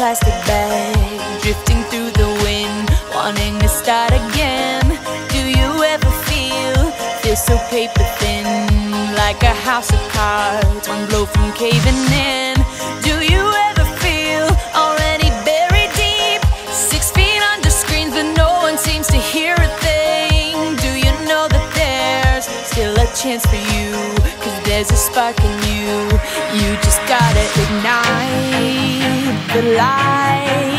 plastic bag, drifting through the wind, wanting to start again. Do you ever feel so paper thin, like a house of cards, one blow from caving in? Do you ever feel already buried deep, 6 feet under screens but no one seems to hear a thing? Do you know that there's still a chance for you, 'cause there's a spark in you. You just gotta ignite the light.